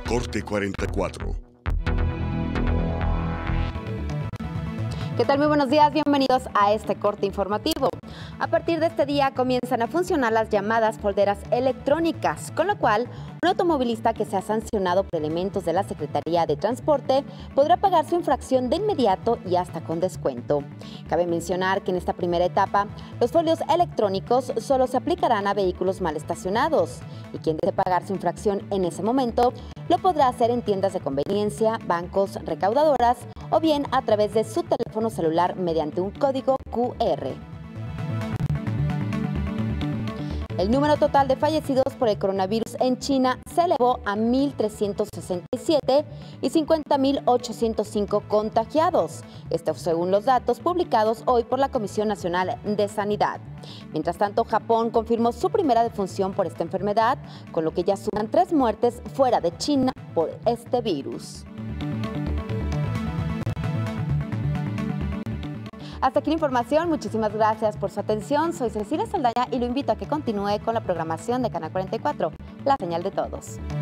Corte 44. ¿Qué tal? Muy buenos días, bienvenidos a este corte informativo. A partir de este día comienzan a funcionar las llamadas folderas electrónicas, con lo cual un automovilista que sea sancionado por elementos de la Secretaría de Transporte podrá pagar su infracción de inmediato y hasta con descuento. Cabe mencionar que en esta primera etapa los folios electrónicos solo se aplicarán a vehículos mal estacionados y quien desee pagar su infracción en ese momento lo podrá hacer en tiendas de conveniencia, bancos, recaudadoras o bien a través de su teléfono celular mediante un código QR. El número total de fallecidos por el coronavirus en China se elevó a 1.367 y 50.805 contagiados. Esto según los datos publicados hoy por la Comisión Nacional de Sanidad. Mientras tanto, Japón confirmó su primera defunción por esta enfermedad, con lo que ya suman 3 muertes fuera de China por este virus. Hasta aquí la información, muchísimas gracias por su atención. Soy Cecilia Saldaña y lo invito a que continúe con la programación de Canal 44, la señal de todos.